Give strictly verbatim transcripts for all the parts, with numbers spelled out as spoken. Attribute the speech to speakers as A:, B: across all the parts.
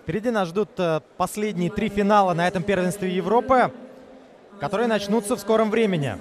A: Впереди нас ждут последние три финала на этом первенстве Европы, которые начнутся в скором времени.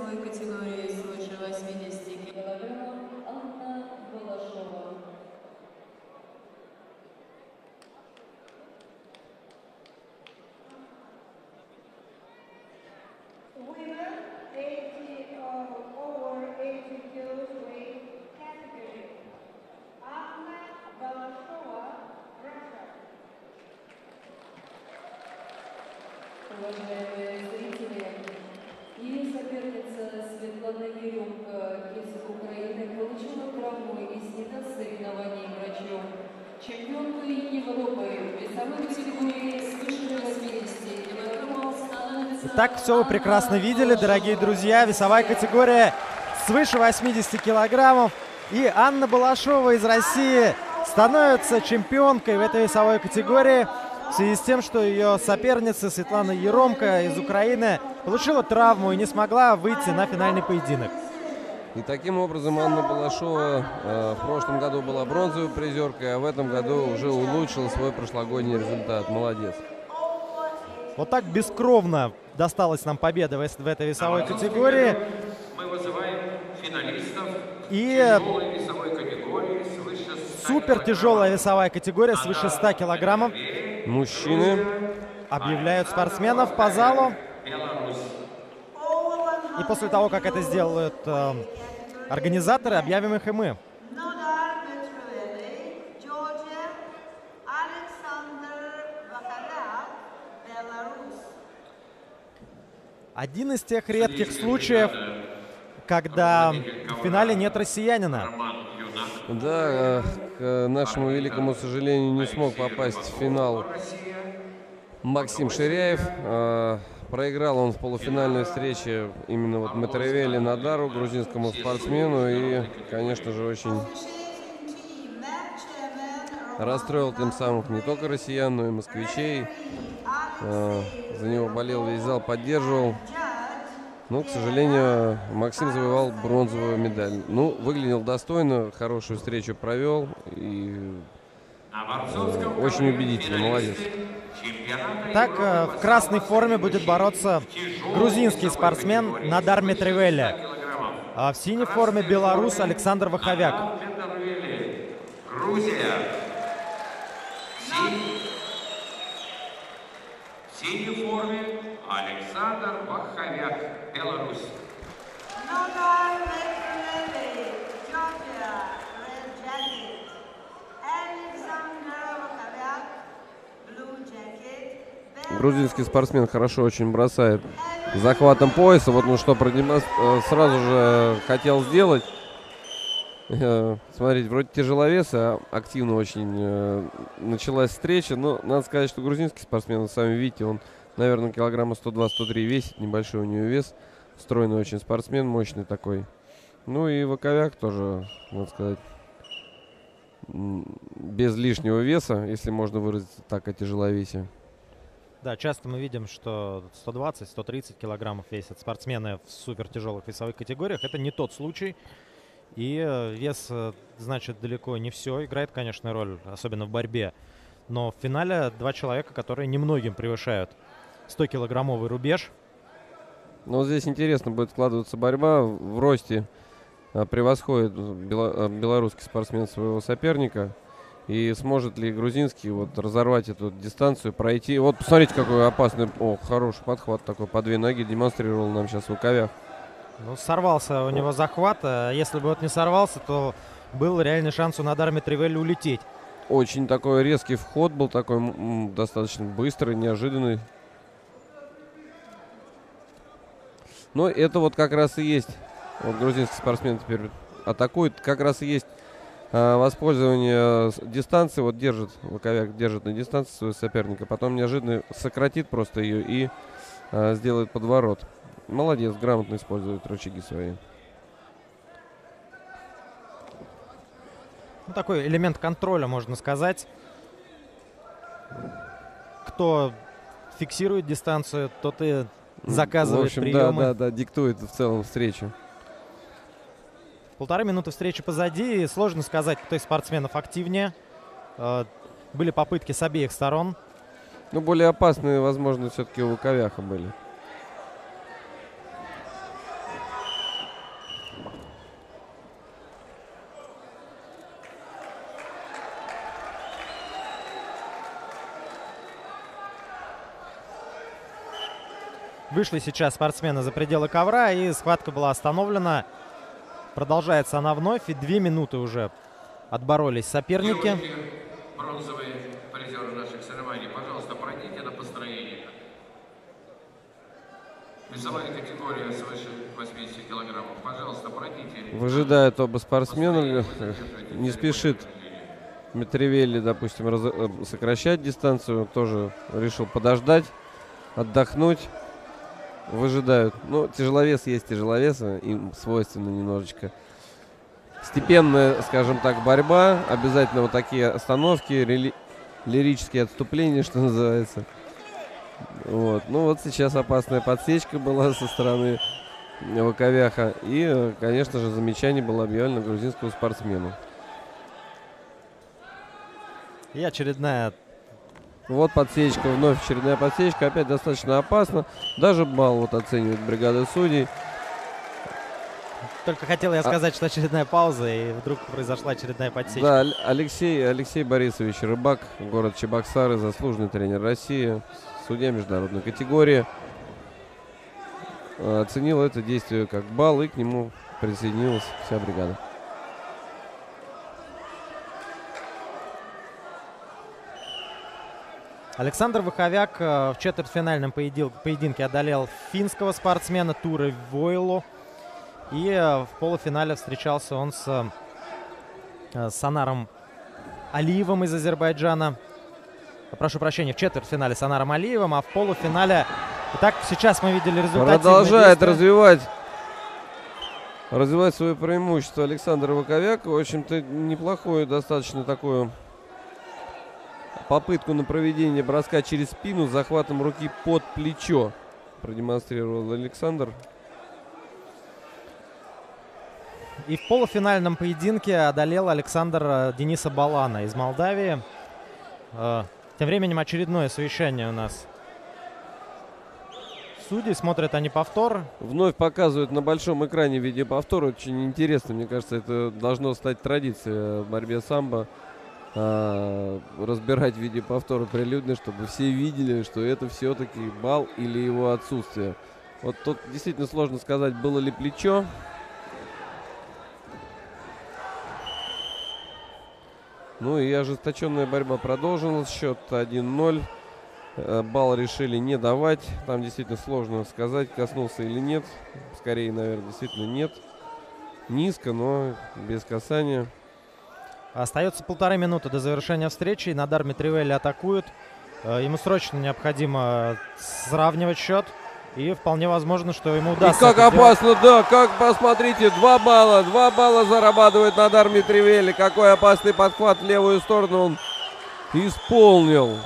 B: Уважаемые зрители, и соперница Светлана Еремко из Украины получила травму и снята с соревнований врачом. Чемпионка Европы весовой категории свыше восьмидесяти килограммов.
A: Итак, все вы прекрасно видели, дорогие друзья. Весовая категория свыше восьмидесяти килограммов. И Анна Балашова из России становится чемпионкой в этой весовой категории в связи с тем, что ее соперница Светлана Еремко из Украины получила травму и не смогла выйти на финальный поединок.
C: И таким образом Анна Балашова э, в прошлом году была бронзовой призеркой, а в этом году уже улучшила свой прошлогодний результат. Молодец.
A: Вот так бескровно досталась нам победа в, в этой весовой а категории.
D: Мы вызываем финалистов
A: и
D: тяжелой весовой категории свыше ста
A: супер тяжелая весовая категория свыше ста килограммов.
C: Мужчины
A: объявляют спортсменов по залу. И после того, как это сделают э, организаторы, объявим их и мы. Один из тех редких случаев, когда в финале нет россиянина.
C: Да, к нашему великому сожалению, не смог попасть в финал Максим Ширяев. Проиграл он в полуфинальной встрече именно вот Матривели Надару, грузинскому спортсмену. И, конечно же, очень расстроил тем самым не только россиян, но и москвичей. За него болел весь зал, поддерживал. Но, к сожалению, Максим завоевал бронзовую медаль. Ну, выглядел достойно, хорошую встречу провел. И э, очень убедительно, молодец.
A: Так, э, в красной форме будет бороться грузинский спортсмен Надар Матривели. А в синей форме белорус Александр Ваховяк.
D: Грузия. В синей форме Александр Ваховяк, Беларусь.
C: Грузинский спортсмен хорошо очень бросает захватом пояса. Вот ну что продемонстрировал, сразу же хотел сделать. Смотрите, вроде тяжеловес, а активно очень началась встреча. Но надо сказать, что грузинский спортсмен, вы сами видите, он, наверное, килограмма сто два — сто три весит. Небольшой у него вес. Стройный очень спортсмен, мощный такой. Ну и Ваховяк тоже, надо сказать, без лишнего веса, если можно выразиться так, о тяжеловесе.
A: Да, часто мы видим, что сто двадцать — сто тридцать килограммов весят спортсмены в супертяжелых весовых категориях. Это не тот случай. И вес, значит, далеко не все. Играет, конечно, роль, особенно в борьбе. Но в финале два человека, которые немногим превышают стокилограммовый рубеж.
C: Ну, вот здесь интересно будет складываться борьба. В росте превосходит белорусский спортсмен своего соперника. И сможет ли грузинский вот разорвать эту дистанцию, пройти. Вот посмотрите, какой опасный, о, хороший подхват такой по две ноги демонстрировал нам сейчас Ваховяк.
A: Ну, сорвался у него захват. А если бы вот не сорвался, то был реальный шанс у Надара Матривели улететь.
C: Очень такой резкий вход был, такой м, достаточно быстрый, неожиданный. Но это вот как раз и есть. Вот грузинский спортсмен теперь атакует. Как раз и есть а, воспользование дистанцией. Вот держит, Ваховяк держит на дистанции своего соперника. Потом неожиданно сократит просто ее и а, сделает подворот. Молодец, грамотно использует рычаги свои.
A: Ну, такой элемент контроля, можно сказать. Кто фиксирует дистанцию, тот и заказывает
C: в общем,
A: приемы.
C: Да, да, да, диктует в целом встречу.
A: Полторы минуты встречи позади. И сложно сказать, кто из спортсменов активнее. были попытки с обеих сторон.
C: Ну, более опасные, возможно, все-таки у Ваковяха были.
A: Вышли сейчас спортсмены за пределы ковра, и схватка была остановлена. Продолжается она вновь, и две минуты уже отборолись соперники.
D: Бронзовые призеры наших соревнований, пожалуйста, пройдите на построение. Весовая категория свыше восьмидесяти килограммов. Пожалуйста, пройдите.
C: Выжидают оба спортсмена. Не спешит Митревелли, допустим, раз... сокращать дистанцию. Тоже решил подождать, отдохнуть. Выжидают. Ну, тяжеловес есть тяжеловесы. Им свойственно немножечко степенная, скажем так, борьба. Обязательно вот такие остановки, рели... лирические отступления, что называется. Вот. Ну вот сейчас опасная подсечка была со стороны Ваковяха. И, конечно же, замечание было объявлено грузинскому спортсмену.
A: И очередная...
C: Вот подсечка, вновь очередная подсечка. Опять достаточно опасно. Даже балл вот оценивает бригада судей.
A: Только хотел я сказать, а... что очередная пауза, и вдруг произошла очередная подсечка.
C: Да, Алексей, Алексей Борисович Рыбак, город Чебоксары, заслуженный тренер России, судья международной категории. Оценил это действие как балл, и к нему присоединилась вся бригада.
A: Александр Ваковяк в четвертьфинальном поединке одолел финского спортсмена Туре Войлу. И в полуфинале встречался он с, с Санаром Алиевым из Азербайджана. Прошу прощения, в четвертьфинале с Санаром Алиевым, а в полуфинале... Итак, сейчас мы видели результат.
C: Продолжает развивать, развивать свое преимущество Александр Ваковяк. В общем-то, неплохую достаточно такую попытку на проведение броска через спину с захватом руки под плечо продемонстрировал Александр.
A: И в полуфинальном поединке одолел Александр Дениса Балана из Молдавии. Тем временем очередное совещание у нас. Судьи смотрят они повтор.
C: Вновь показывают на большом экране видеоповтор. Очень интересно, мне кажется, это должно стать традицией в борьбе самбо. А, разбирать видеоповторы прилюдно, чтобы все видели, что это все-таки балл или его отсутствие. Вот тут действительно сложно сказать, было ли плечо. Ну и ожесточенная борьба продолжилась. Счет один ноль. Балл решили не давать. Там действительно сложно сказать, коснулся или нет. Скорее, наверное, действительно нет. Низко, но без касания.
A: Остается полторы минуты до завершения встречи. Надар Митревелли атакует. Ему срочно необходимо сравнивать счет. И вполне возможно, что ему удастся.
C: И как опасно, да, как, посмотрите, два балла. Два балла зарабатывает Надар Митревелли. Какой опасный подхват в левую сторону он исполнил.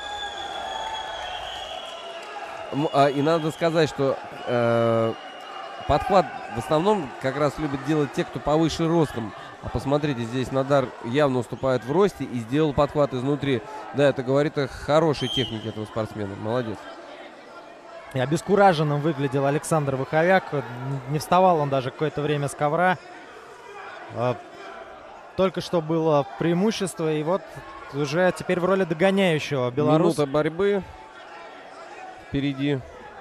C: И надо сказать, что э, подхват в основном как раз любят делать те, кто повыше ростом. А посмотрите, здесь Надар явно уступает в росте и сделал подхват изнутри. Да, это говорит о хорошей технике этого спортсмена. Молодец.
A: И обескураженным выглядел Александр Ваковяк. Не вставал он даже какое-то время с ковра. Только что было преимущество. И вот уже теперь в роли догоняющего белорус.
C: Минута борьбы впереди.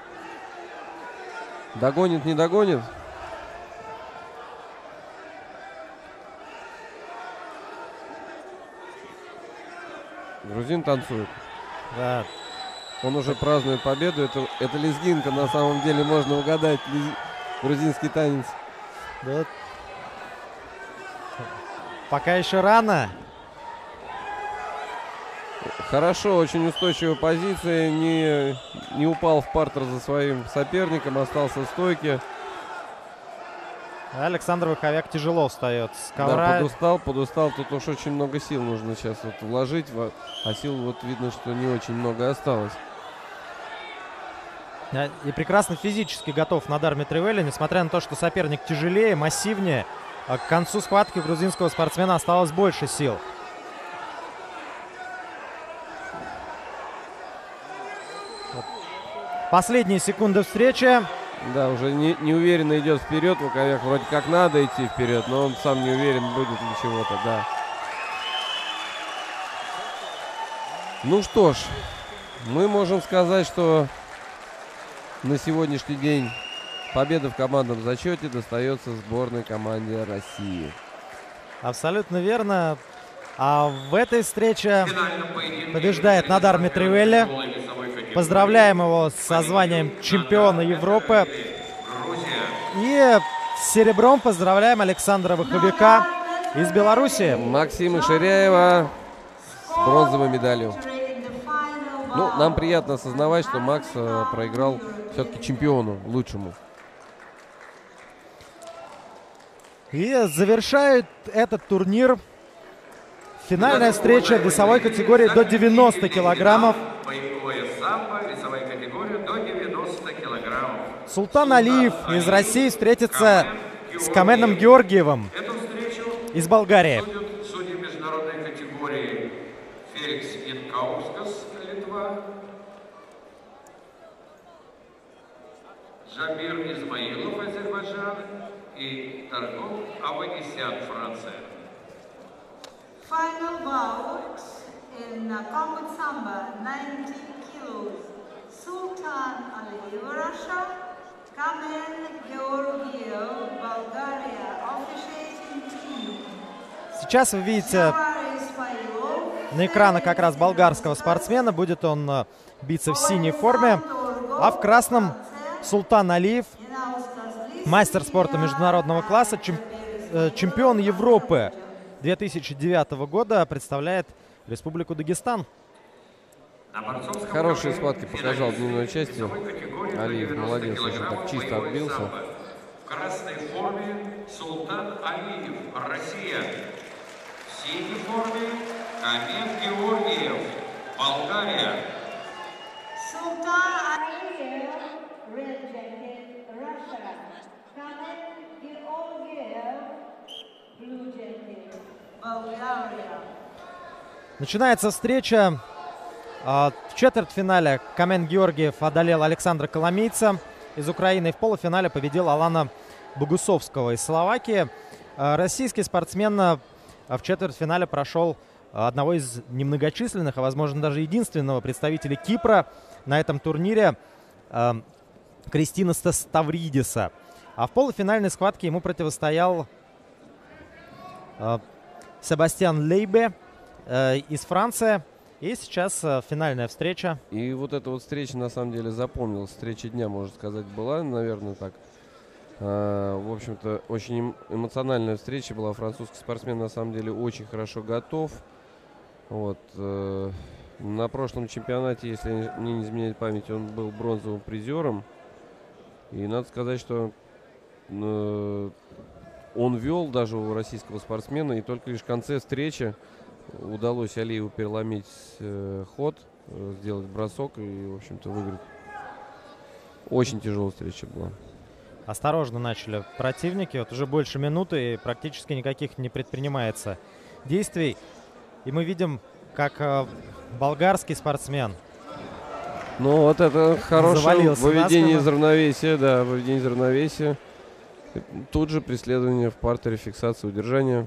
C: Догонит, не догонит. Грузин танцует.
A: Да.
C: Он уже празднует победу. Это, это лезгинка, на самом деле можно угадать. Лез... Грузинский танец.
A: Да. Пока еще рано.
C: Хорошо, очень устойчивая позиция. Не, не упал в партер за своим соперником. Остался в стойке.
A: Александр Ваковяк тяжело встает с ковра.
C: Да, подустал, подустал. Тут уж очень много сил нужно сейчас вот вложить. А сил вот видно, что не очень много осталось.
A: И прекрасно физически готов Надар Митревелли, несмотря на то, что соперник тяжелее, массивнее. А к концу схватки у грузинского спортсмена осталось больше сил. Последние секунды встречи.
C: Да, уже не, неуверенно идет вперед. Луковяк вроде как надо идти вперед, но он сам не уверен, будет ли чего-то, да. Ну что ж, мы можем сказать, что на сегодняшний день победа в командном зачете достается сборной команде России.
A: Абсолютно верно. А в этой встрече побеждает Надар Митревелли. Поздравляем его со званием чемпиона Европы. И с серебром поздравляем Александра Ваховика из Беларуси.
C: Максима Ширяева с бронзовой медалью. Ну, нам приятно осознавать, что Макс э, проиграл все-таки чемпиону, лучшему.
A: И завершает этот турнир финальная встреча в весовой категории до девяноста килограммов. Султан Алиев из России встретится с Каменом Георгиевым из Болгарии.
D: Судьи международной категории Феликс Инкаускас, Литва, Жабир Измаилов, Азербайджан и Таргов Аванесян, Франция.
E: Final bouts in uh, combat sambo, ninety kilos. Sultan Aliyev, Russia. Kamen Georgiev, Bulgaria. Officiating team.
A: Сейчас вы видите на экранах как раз болгарского спортсмена. Будет он uh, биться в синей форме, а в красном Султан Алиев, мастер спорта международного класса, чем, э, чемпион Европы две тысячи девятого года, представляет Республику Дагестан.
C: Хорошие схватки показал в дневной части. Алиев молодец, очень так чисто отбился.
D: В красной форме Султан Алиев, Россия. В синей форме Камен Георгиев, Болгария.
E: Sultan Aliyev, red jacket, Russia. Kamen Georgiev, blue jacket, Bulgaria.
A: Начинается встреча. В четвертьфинале Камен Георгиев одолел Александра Коломейца из Украины. В полуфинале победил Алана Богусовского из Словакии. Российский спортсмен в четвертьфинале прошел одного из немногочисленных, а возможно даже единственного представителя Кипра на этом турнире, Кристина Ставридиса. А в полуфинальной схватке ему противостоял Себастьян Лейбе из Франции. И сейчас финальная встреча.
C: И вот эта вот встреча на самом деле запомнилась. Встреча дня, можно сказать, была, наверное, так. А, в общем-то, очень эмоциональная встреча была. Французский спортсмен на самом деле очень хорошо готов. Вот. Э, на прошлом чемпионате, если мне не изменяет память, он был бронзовым призером. И надо сказать, что э, он вел даже у российского спортсмена. И только лишь в конце встречи удалось Алиеву переломить э, ход, э, сделать бросок и, в общем-то, выиграть. Очень тяжелая встреча была.
A: Осторожно начали противники. Вот уже больше минуты и практически никаких не предпринимается действий. И мы видим, как э, болгарский спортсмен.
C: Ну, вот это хорошее выведение из
A: насколько.
C: равновесия, да, выведение из равновесия. Тут же преследование в партере, фиксация, удержание.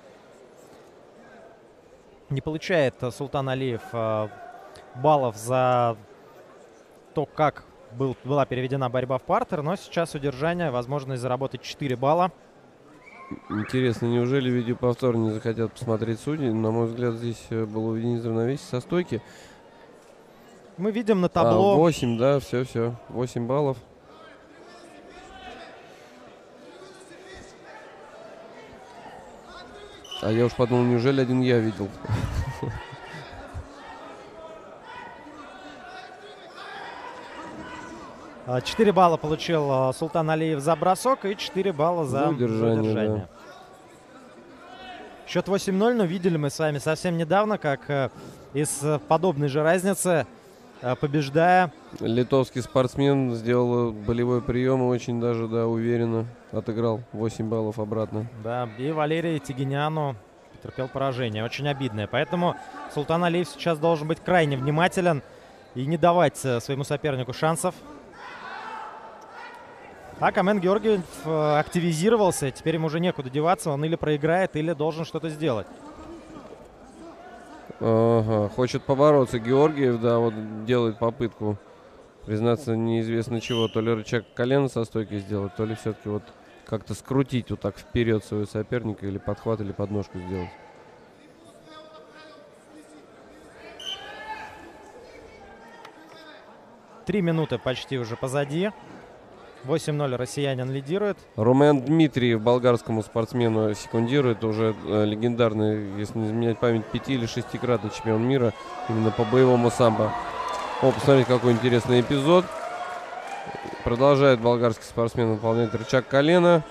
A: Не получает Султан Алиев э, баллов за то, как был, была переведена борьба в партер, но сейчас удержание, возможность заработать четыре балла.
C: Интересно, неужели видеоповтор не захотят посмотреть судьи? На мой взгляд, здесь было введение из равновесия со стойки.
A: Мы видим на табло...
C: А, восемь, да, все-все, восемь баллов. А я уж подумал, неужели один я видел?
A: четыре балла получил Султан Алиев за бросок и четыре балла за, за
C: удержание.
A: удержание. Да. Счет восемь ноль, но видели мы с вами совсем недавно, как э, из подобной же разницы, э, побеждая...
C: Литовский спортсмен сделал болевой прием и очень даже, да, уверенно отыграл восемь баллов обратно.
A: Да, и Валерий Тигиняну потерпел поражение, очень обидное. Поэтому Султан Алиев сейчас должен быть крайне внимателен и не давать э, своему сопернику шансов. А Камен Георгиев э, активизировался, теперь ему уже некуда деваться, он или проиграет, или должен что-то сделать.
C: Ага, хочет побороться Георгиев, да, вот делает попытку, признаться, неизвестно чего, то ли рычаг колена со стойки сделать, то ли все-таки вот как-то скрутить вот так вперед своего соперника, или подхват, или подножку сделать.
A: Три минуты почти уже позади. восемь ноль россиянин лидирует.
C: Румен Дмитриев болгарскому спортсмену секундирует, уже э, легендарный, если не изменять память, пяти- или шестикратный чемпион мира именно по боевому самбо. О, посмотрите, какой интересный эпизод. Продолжает болгарский спортсмен выполнять рычаг колена.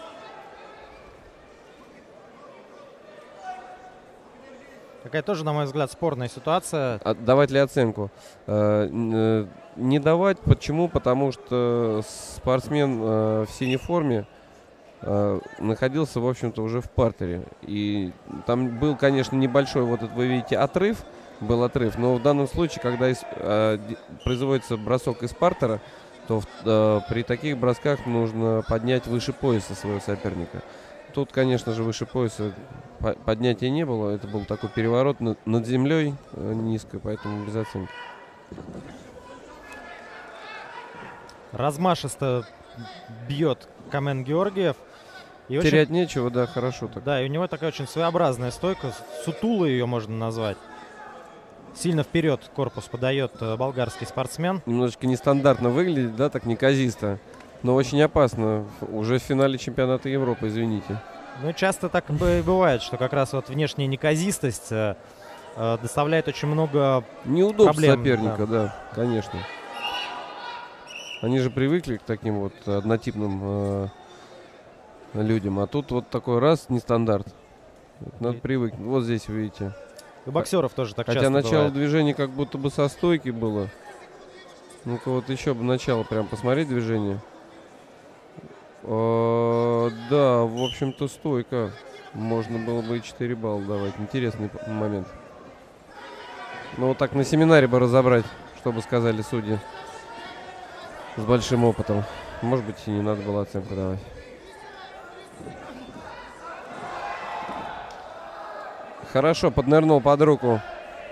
A: Такая тоже, на мой взгляд, спорная ситуация.
C: А давать ли оценку? Э, э, не давать. Почему? Потому что спортсмен э, в синей форме э, находился, в общем-то, уже в партере. И там был, конечно, небольшой, вот это вы видите, отрыв. Был отрыв. Но в данном случае, когда из, э, производится бросок из партера, то в, э, при таких бросках нужно поднять выше пояса своего соперника. Тут, конечно же, выше пояса поднятия не было. Это был такой переворот над, над землей э, низко, поэтому без оценки.
A: Размашисто бьет Камен Георгиев. И
C: Терять
A: очень,
C: нечего, да, хорошо так.
A: да, и у него такая очень своеобразная стойка. Сутула ее можно назвать. Сильно вперед корпус подает э, болгарский спортсмен.
C: Немножечко нестандартно выглядит, да, так неказисто. Но очень опасно. Уже в финале чемпионата Европы, извините.
A: Ну, часто так и бывает, что как раз вот внешняя неказистость э, э, доставляет очень много
C: Неудобств
A: проблем,
C: соперника, да. да, конечно. Они же привыкли к таким вот однотипным э, людям. А тут вот такой раз нестандарт. Надо
A: И-
C: привыкнуть. Вот здесь вы видите.
A: У боксеров тоже так
C: Хотя
A: часто
C: начало
A: бывает.
C: движения как будто бы со стойки было. Ну-ка вот еще бы начало прям посмотреть движение. О, да, в общем-то стойка. Можно было бы и четыре балла давать. Интересный п- момент. Ну вот так на семинаре бы разобрать, что бы сказали судьи. С большим опытом. Может быть, и не надо было оценку давать. Хорошо, поднырнул под руку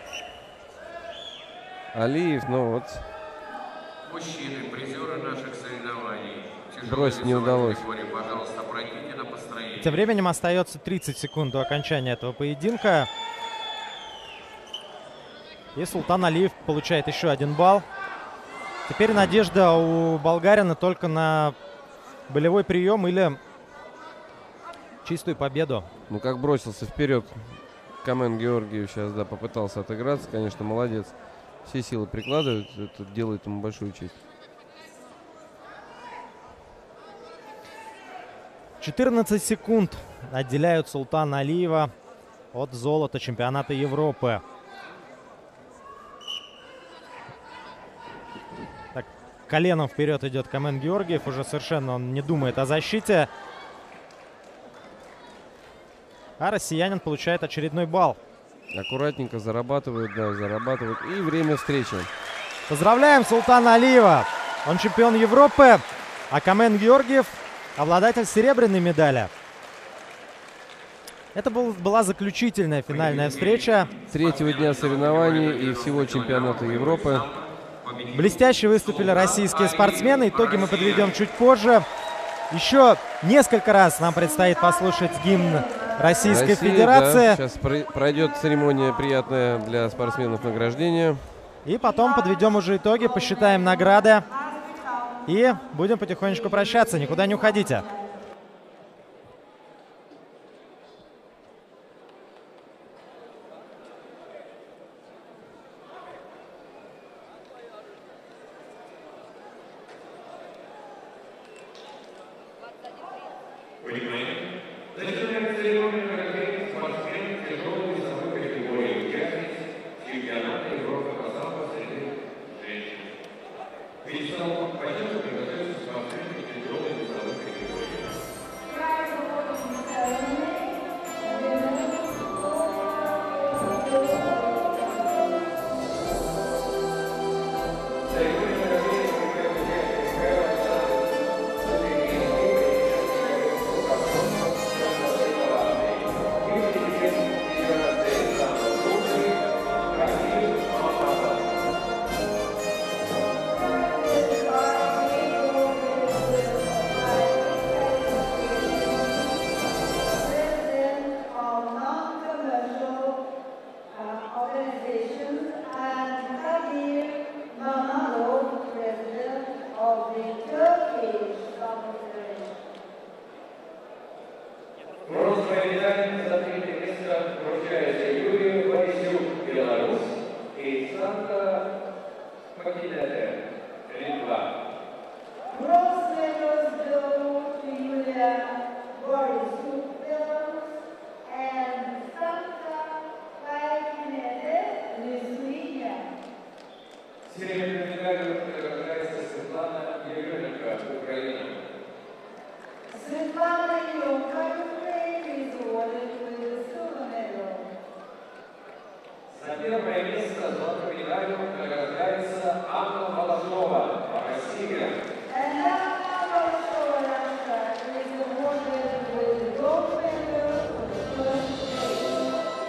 C: Алиев, ну вот.
D: Мужчины, призеры наших соревнований. Тяжелой
C: Бросить не
D: весовой
C: удалось.
D: категории, пожалуйста, пройдите на построение.
A: Тем временем остается тридцать секунд до окончания этого поединка. И Султан Алиев получает еще один балл. Теперь надежда у болгарина только на болевой прием или чистую победу.
C: Ну как бросился вперед Камен Георгиев сейчас, да, попытался отыграться, конечно, молодец. Все силы прикладывают, это делает ему большую честь.
A: четырнадцать секунд отделяют Султана Алиева от золота чемпионата Европы. Так, коленом вперед идет Камен Георгиев. Уже совершенно он не думает о защите. А россиянин получает очередной балл.
C: Аккуратненько зарабатывает, да, зарабатывает. И время встречи.
A: Поздравляем Султана Алиева. Он чемпион Европы. А Камен Георгиев обладатель серебряной медали. Это был, была заключительная финальная встреча.
C: Третьего дня соревнований и всего чемпионата Европы.
A: Блестяще выступили российские спортсмены. Итоги мы подведем чуть позже. Еще несколько раз нам предстоит послушать гимн Российской
C: Россия,
A: Федерации.
C: да, сейчас пройдет церемония приятная для спортсменов награждения.
A: И потом подведем уже итоги, посчитаем награды. И будем потихонечку прощаться. Никуда не уходите.
D: Бронзовая медаль за третье место вручается Юрию Борисю, Беларусь, и Санта Макинете, Литва.
E: Bronze medals go to Yulia Borisuk, Belarus, and Santa Vaikinete, Lithuania.
D: Серебряную медаль награждается Светлана Еременко, Украина.
E: Svetlana Yonka, Ukraine, is awarded with the silver medal.
D: За первое место золотой медалью награждается Анна Балашова, Россия.
E: And Anna Balashova, Russia, is awarded with the gold medal for the first place.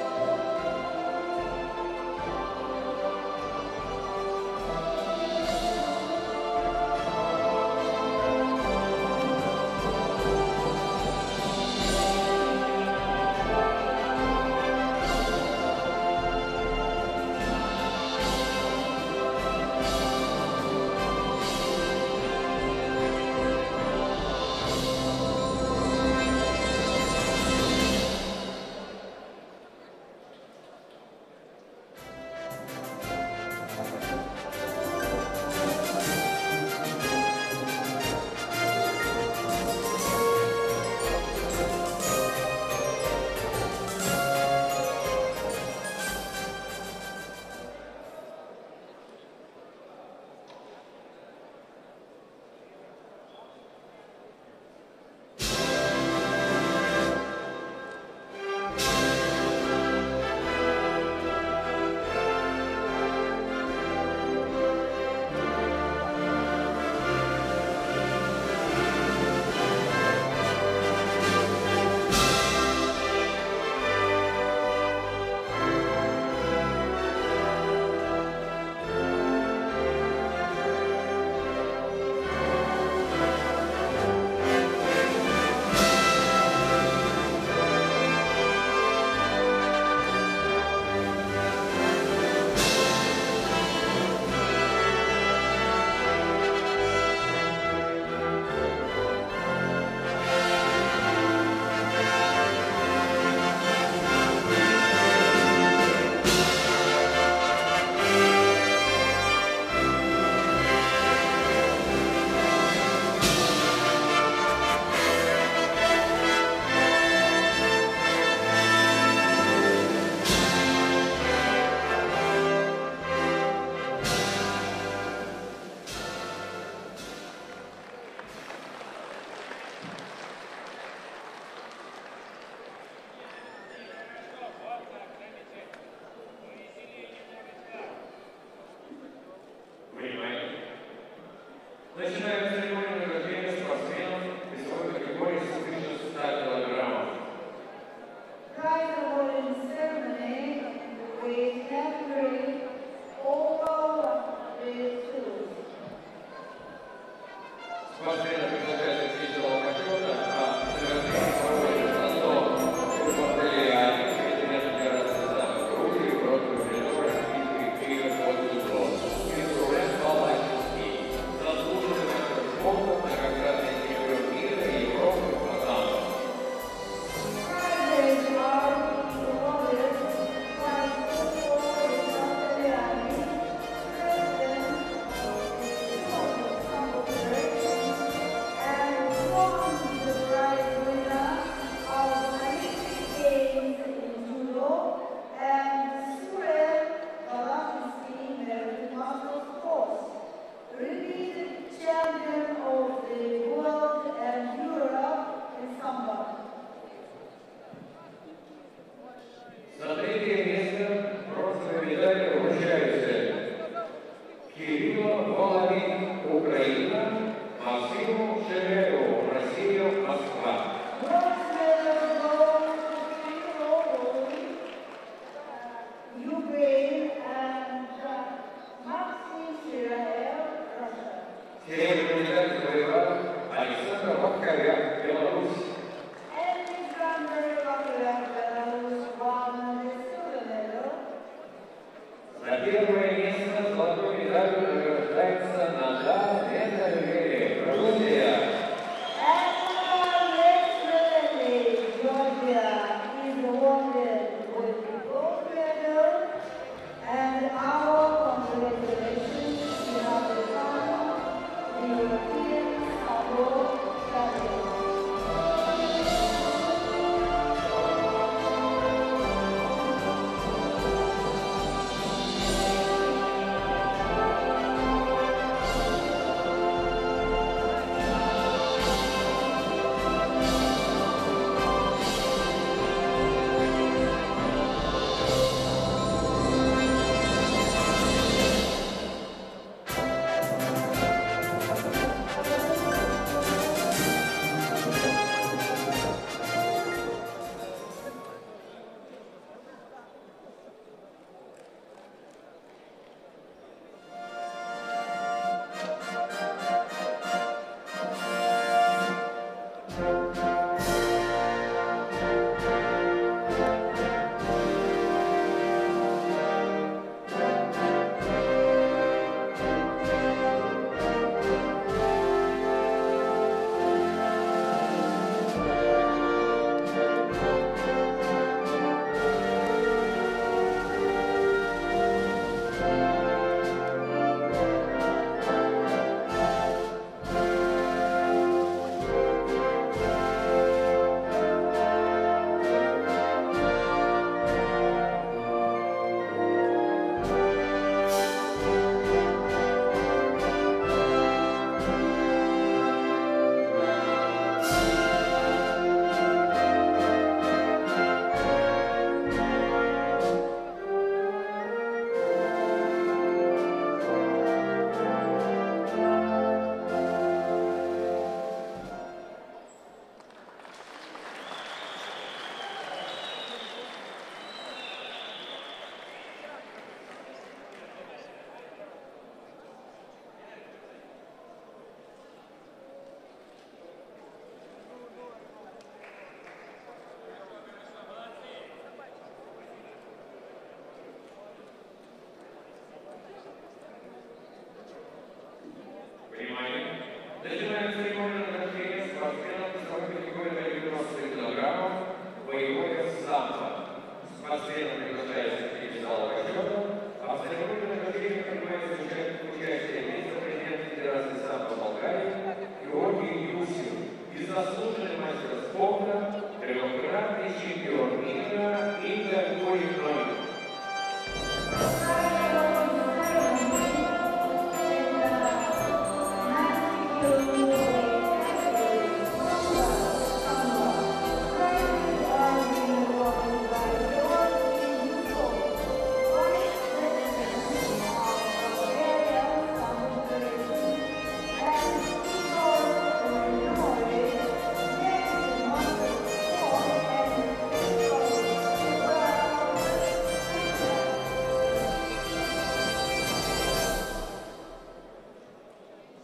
D: Начинаем церемонию награждения спортсменов весовой категории свыше ста килограммов.
E: Prize awarding ceremony with category over two.
D: Спортсмены приглашаются к веселому почета, а награждение проводится на сто борделей Олимпийской федерации за Грузию против рядов российских игр под футбол. Инструмент Балачинский. Заслуженный мастер спорта, многократный чемпион мира и Европы по танцам.
E: Prizes are awarded by Football Italiani, President of the Federation, and won the prize winner of Olympic Games in judo, and Surel Balatinsky American Master Sports, repeated champion of the world and Europe in Samba.
D: За третье место бронзовые медали вручаются Кириллу Воловин, Украина, Максиму Шерееву, Россия, Москва.
E: Bronze medal goes to Kirill, Ukraine, and uh, Maxim Shiraev, Russia.
D: Серебряную медаль завоевал Александр Макаряк, Беларусь.
E: Alexander Vakaryak, Belarus, won the silver medal.
D: За первое место золотой медалью награждается Нада Эннервери, Грузия.
E: And Alexander Georgia.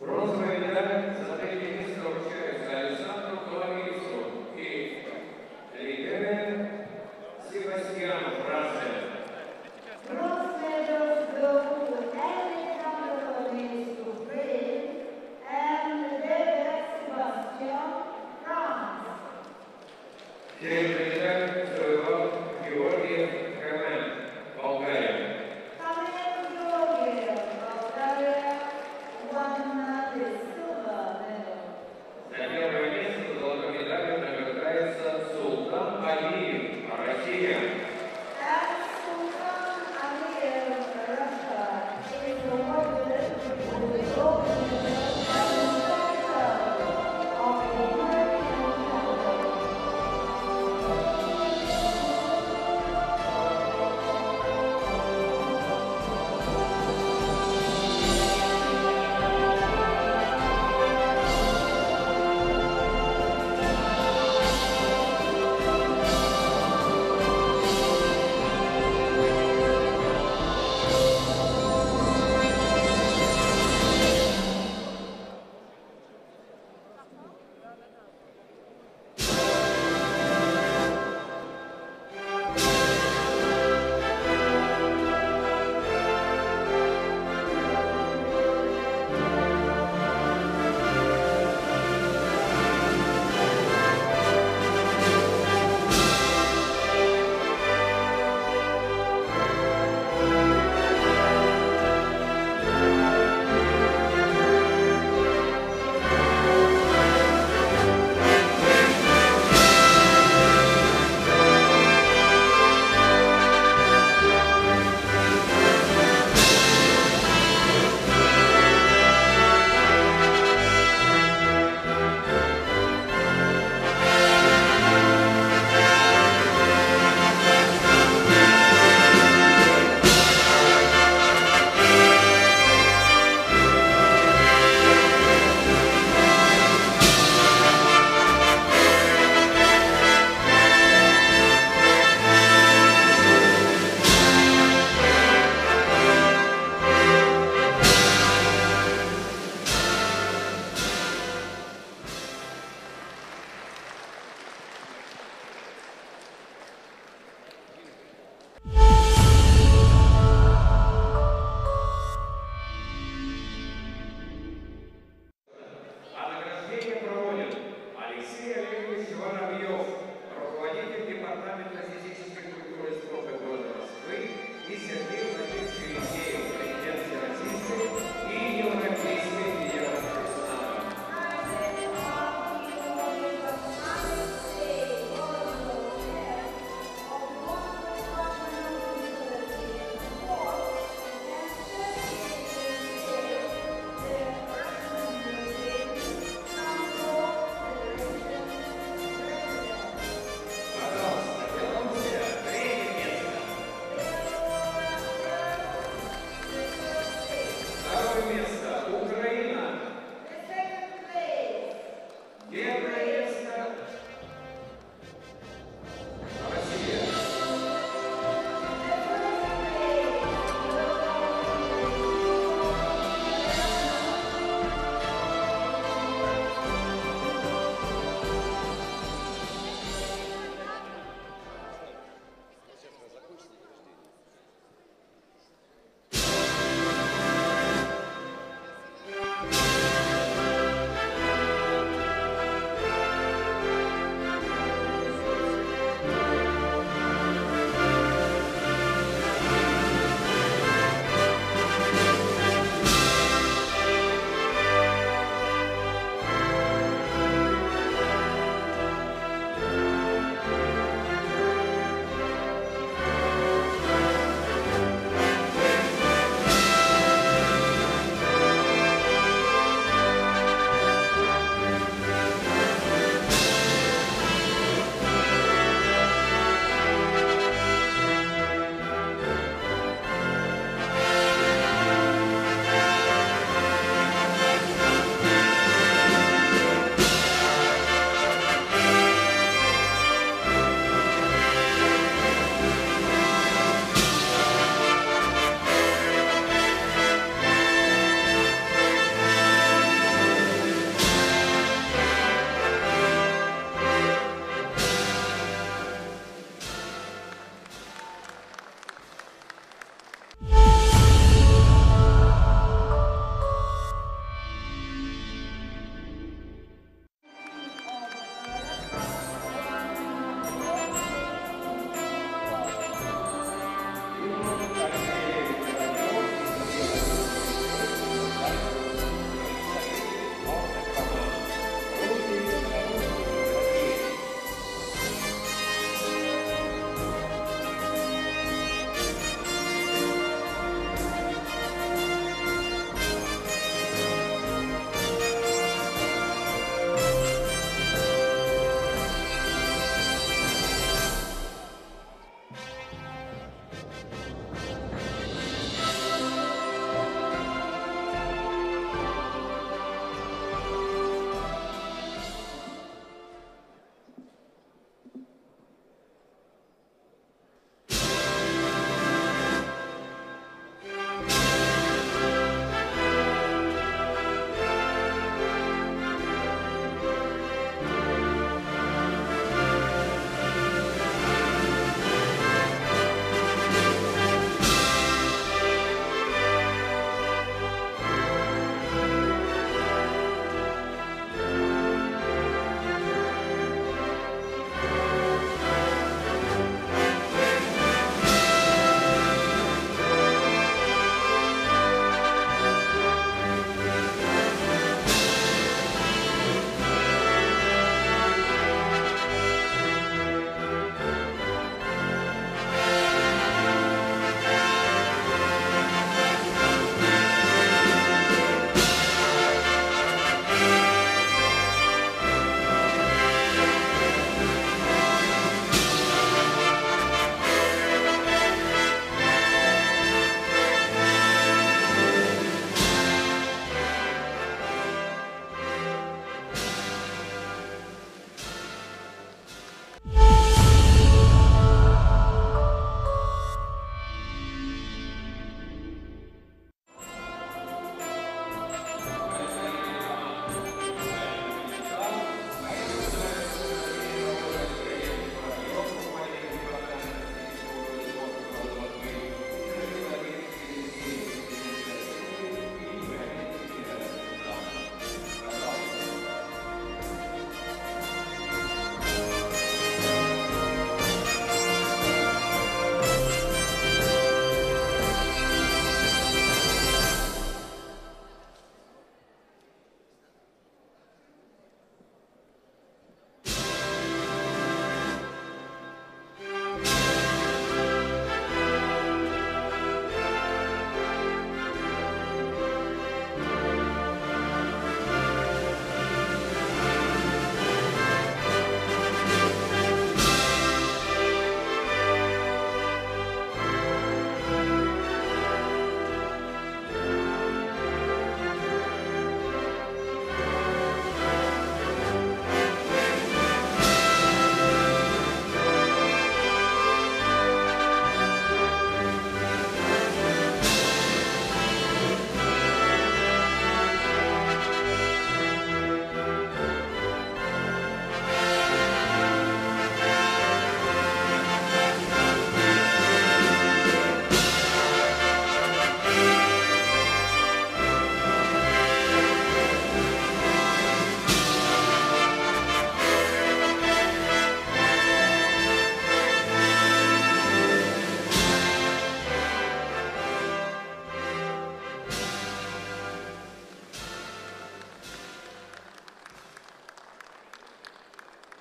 D: Бронзовая медаль за третье место вручается Александру Коломейцу и Лидене Себастьяну, Франция.
E: Bronze medals go to Alexander Colomé, Ukraine, and David Sebastian, France.
D: Серебряную медаль завоевал Георгиев Камен, Болгария.
E: Kamil Georgiev, Bulgaria, won this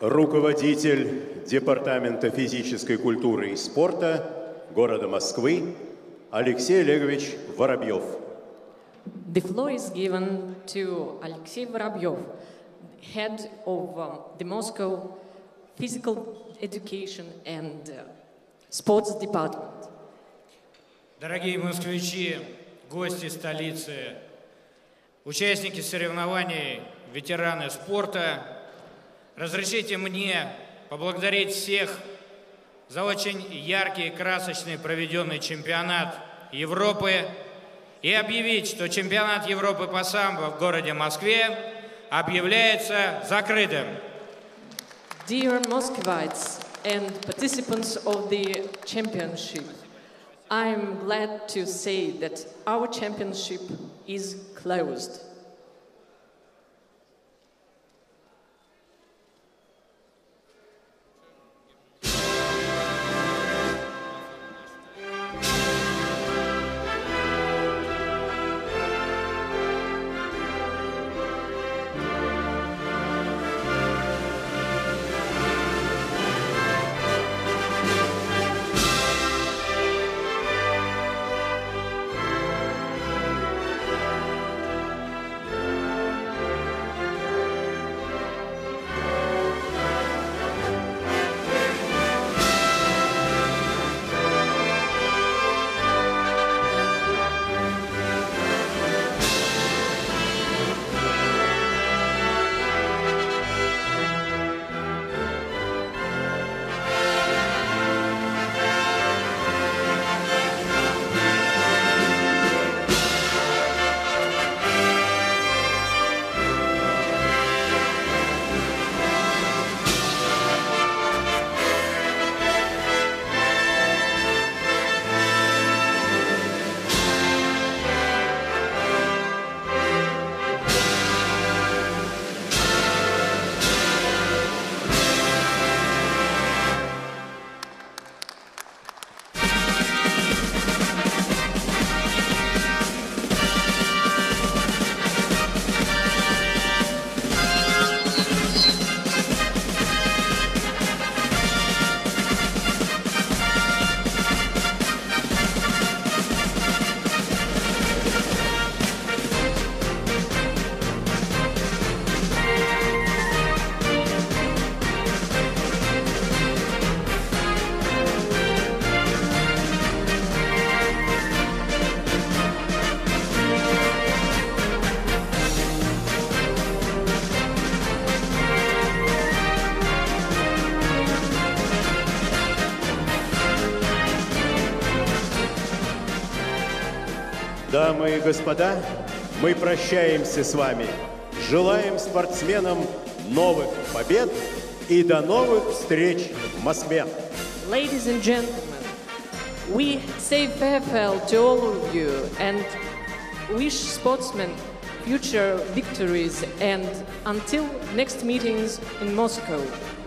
F: руководитель Департамента физической культуры и спорта города Москвы Алексей Олегович Воробьев.
G: The floor is given to Alexei Vorobyov, head of um, the Moscow Physical Education and uh, Sports Department.
H: Дорогие москвичи, гости столицы, участники соревнований, ветераны спорта, разрешите мне поблагодарить всех за очень яркий и красочный проведенный чемпионат Европы и объявить, что чемпионат Европы по самбо в городе Москве объявляется закрытым.
G: Dear Muscovites and participants of the championship, I'm glad to say that our championship is closed.
F: Дамы и господа, мы прощаемся с вами. Желаем спортсменам новых побед и до новых встреч в Москве.
G: Ladies and gentlemen, we say farewell to all of you and wish sportsmen future victories and until next meetings in Moscow.